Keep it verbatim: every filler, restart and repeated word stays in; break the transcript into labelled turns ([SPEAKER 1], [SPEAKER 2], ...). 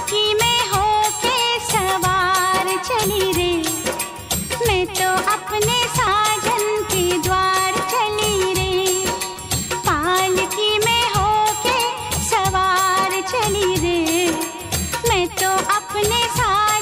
[SPEAKER 1] पालकी में होके सवार चली रे, मैं तो अपने साजन के द्वार चली रे। पालकी में होके सवार चली रे, मैं तो अपने साजन